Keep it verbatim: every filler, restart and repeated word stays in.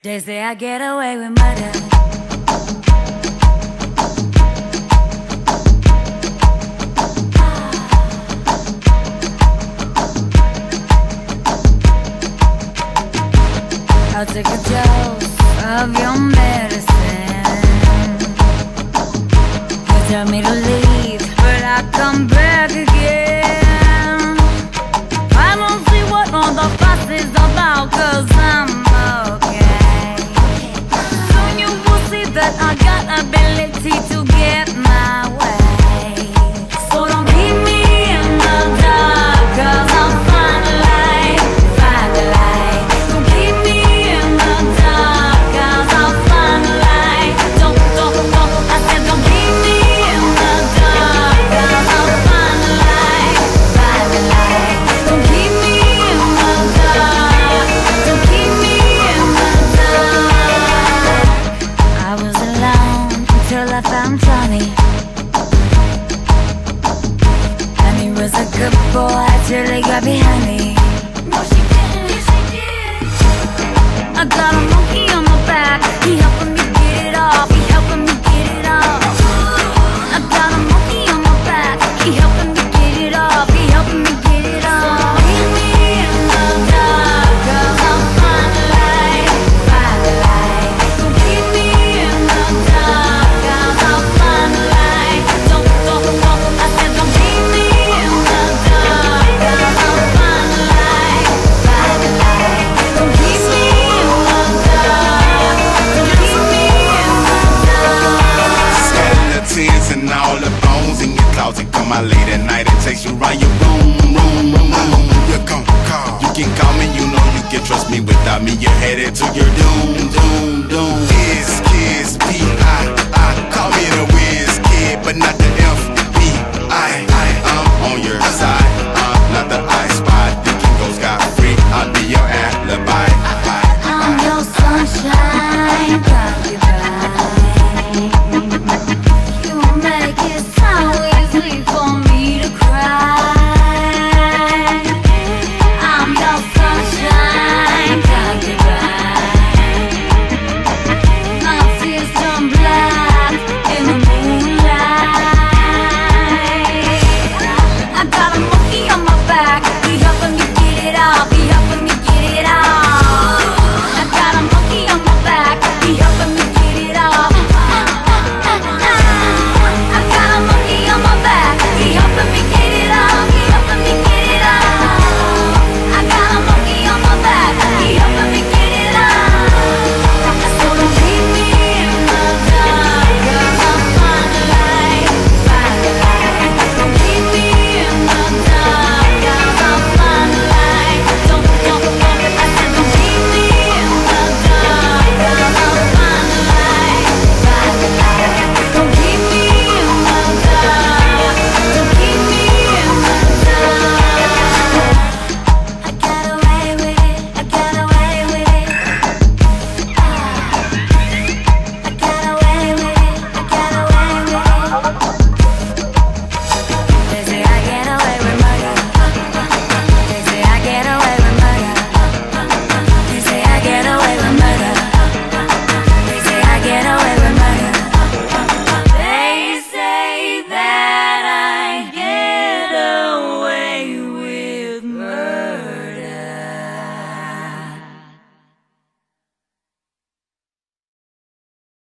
They say I get away with murder. I'll take a dose of your medicine. You tell me to leave, but I come back again. I don't see what all the fuss is about, 'cause I'm okay. Soon you will see that I got ability to get my way. So don't keep me in the dark, 'cause I'll find a light, find a light. Don't keep me in the dark, 'cause I'll find a light. Don't, don't, don't, I said don't keep me in the dark, 'cause I'll find a light, find a light. Don't keep me in the dark, don't keep me in the dark. I was alone until I found Johnny, and he was a good boy till he got behind me. No, she didn't, yes, she did. I got a monkey on my back, he helping me get it off, he helping me get it off. I got a monkey on my back, he helping me get it off, he helping me get it off. Keep me in the dark, 'cause I'll find a light, find a light. Don't keep me in the dark, 'cause I'll find a light. Don't, don't, don't, I said don't keep me in the dark, 'cause I'll find a light, find a light. Don't keep me in the dark, don't keep me in the dark. Scatter the tears and all the bones in your closet. Come out late at night and takes you round your room, room, room, room. You can call, you can call me, you know you can trust me. Without me, you're headed to your doom, doom, doom.